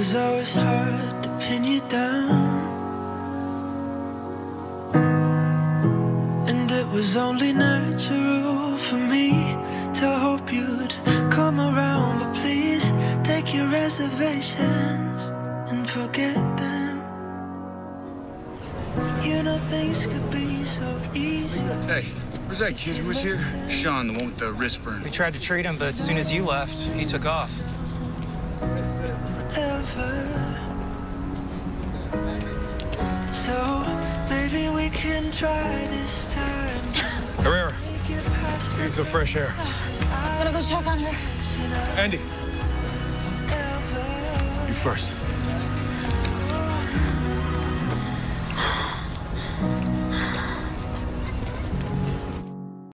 was always hard to pin you down, and it was only natural for me to hope you'd come around. But please take your reservations and forget them. You know things could be so easy. Hey, where's that kid who was here? Sean, the one with the wrist burn. We tried to treat him, but as soon as you left, he took off. So maybe we can try this time. Herrera, need some fresh air. I'm gonna go check on her. Andy, you first.